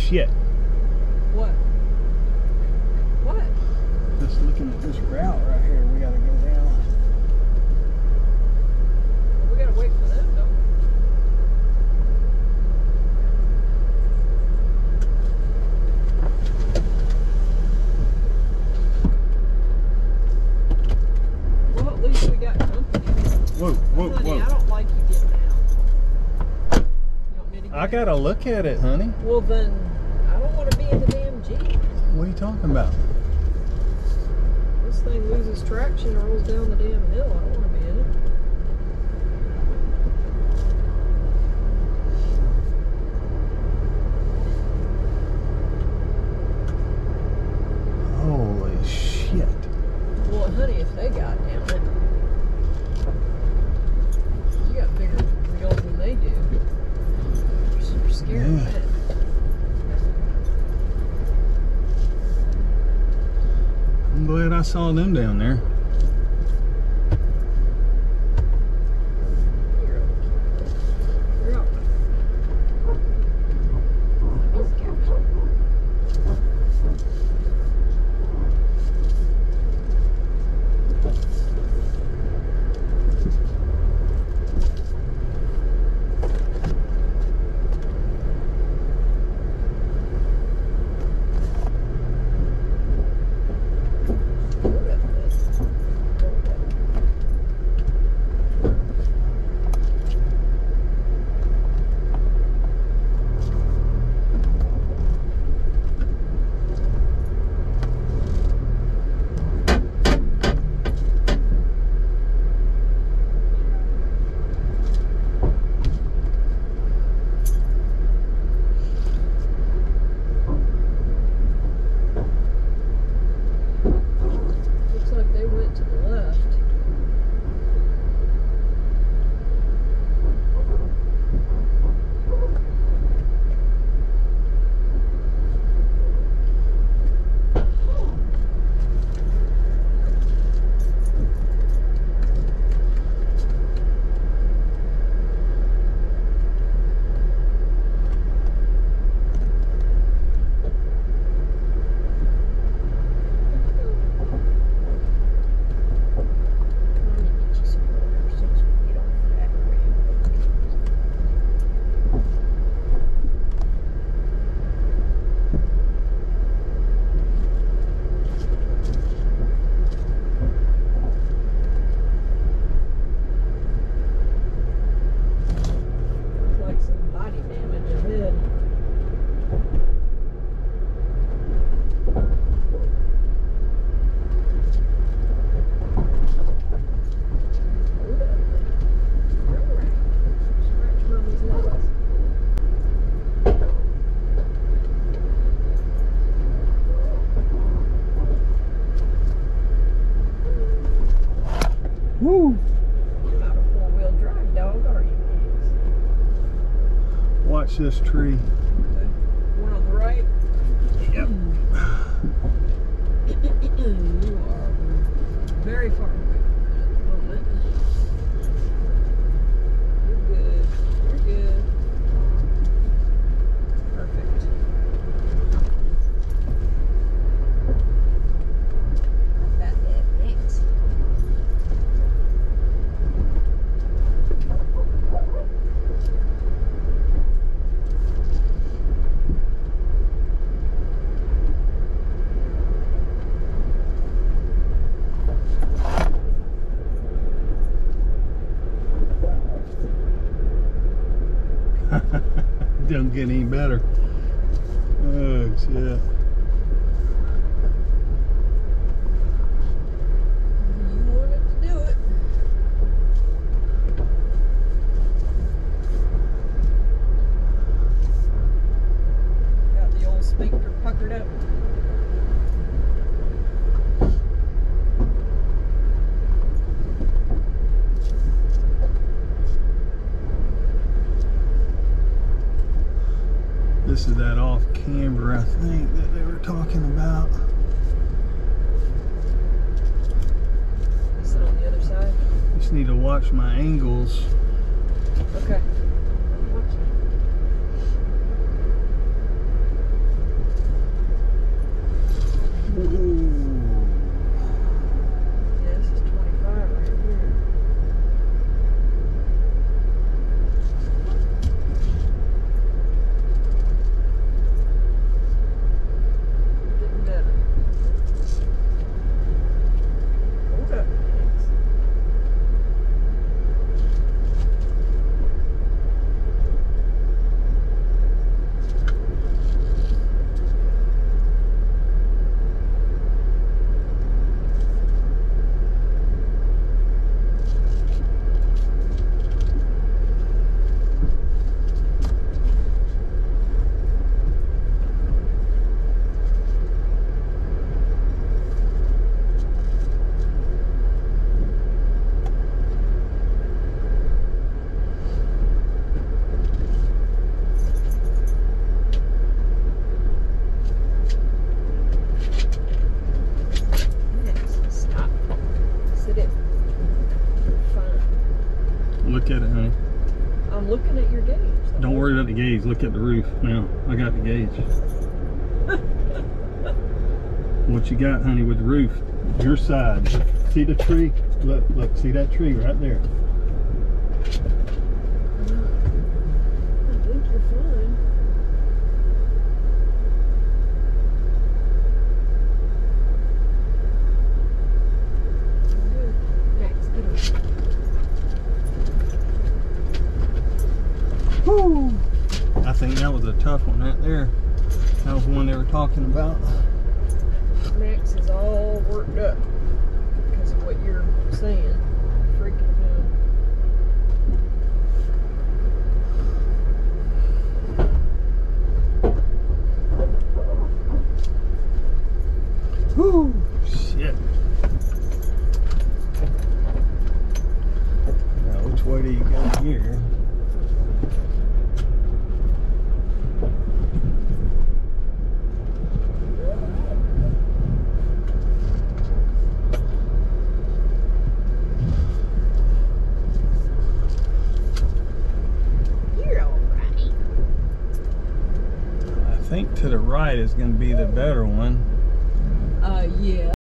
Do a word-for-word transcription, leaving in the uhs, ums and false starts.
shit. What? What? Just looking at this route right here, we gotta go down. Well, we gotta wait for them, don't we? Well, at least we got company. Whoa, whoa, Honey, whoa. I don't like you getting out. You don't need to get I out. gotta look at it, honey. Well, then, I don't want to be in the damn Jeep. What are you talking about? This thing loses traction and rolls down the damn hill. I don't want to be in it. Holy shit. Well, honey, if they got down it, you got bigger wheels than they do. You're scared of Yeah. that. I'm glad I saw them down there. You're okay. You're all right. He's captured. Looks like they went to the left. Let me get you some water since we get off that ramp. Looks like some body damage ahead. Hold up. You're all right. Scratch mommy's legs. Woo! You're not a four-wheel drive dog, are you? Watch this tree. The one on the right? Yep. You are very far away at the moment. You're good. You're good. Perfect. Not bad, thanks. Don't get any better. Oh shit. You wanted to do it. Got the old sphincter puckered up. This is that off camber, I think, that they were talking about. Is it on the other side? Just need to watch my angles. Okay. I'm watching. Look at it, honey. I'm looking at your gauge. Don't worry about the gauge. Look at the roof now. I got the gauge. What you got, honey, with the roof? Your side. See the tree? Look, look. See that tree right there? I think you're fine. Good. Max, get him. Woo! I think that was a tough one right there. That was the one they were talking about. Max is all worked up because of what you're saying. Freaking out. Whoo! Shit. Now, which way do you go here? I think to the right is going to be the better one. Uh, yeah.